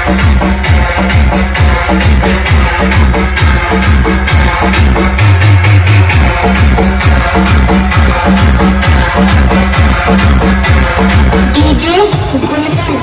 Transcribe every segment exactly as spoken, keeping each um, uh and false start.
DJ गुलशन।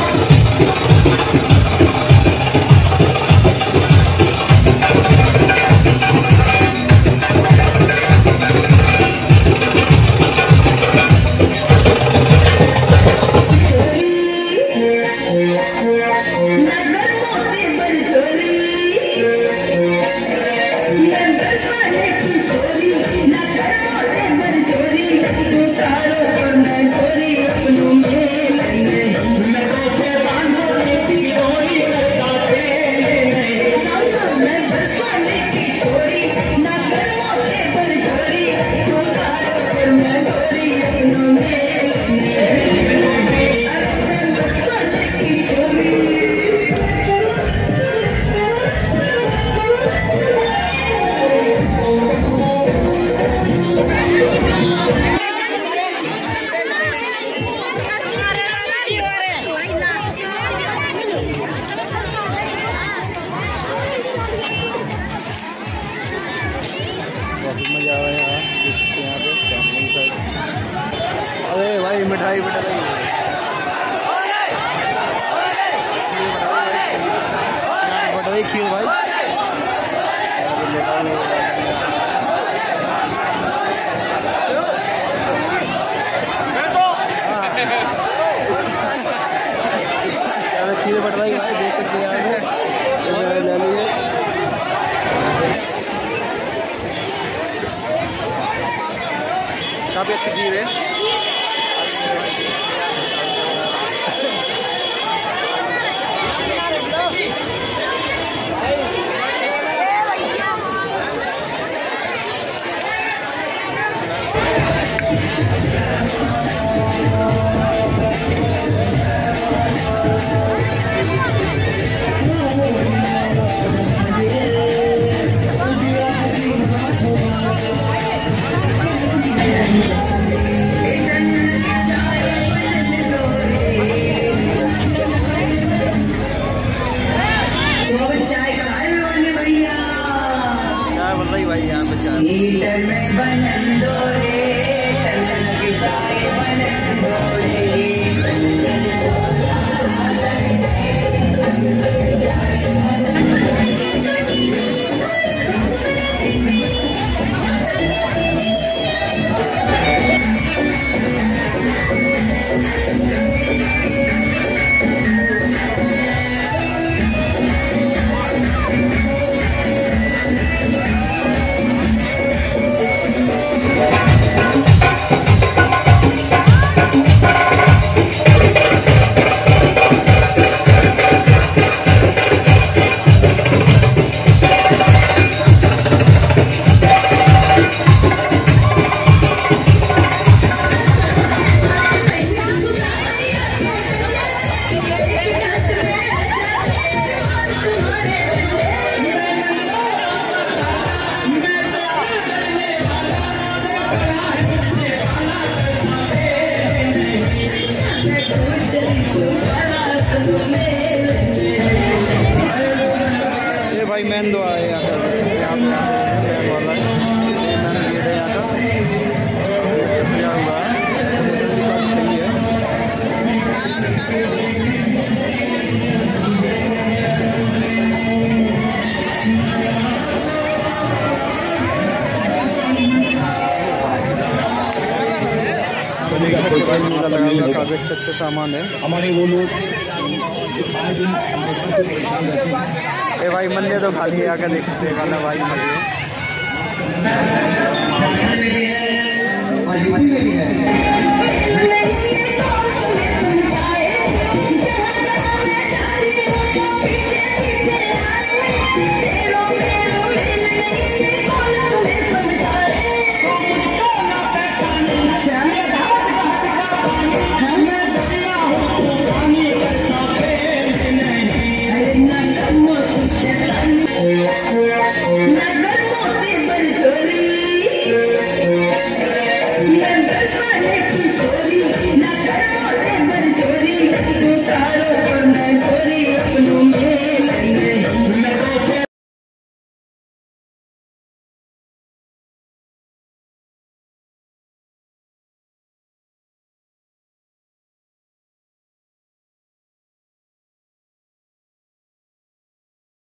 मजा आ रहा है यहाँ पे सामने साइड। अरे भाई मिठाई मिठाई बट रही खीर भाई। खीर बट रही भाई, देख सकते हैं यहाँ ले लीजिए। काफी अच्छी खीर है। भाई यहाँ पे हीटर में बनन दो रे, टलन की चाय बनन दो रे। भाई मैन दो आए यहाँ पे, यहाँ पे वाला है मैन गेट है यहाँ का। सजा हुआ सही है। काफी अच्छे अच्छे सामान है हमारे। वो लोग ए भाई मंदिर तो खाली आकर देख सकते हैं खाना भाई मंदिर।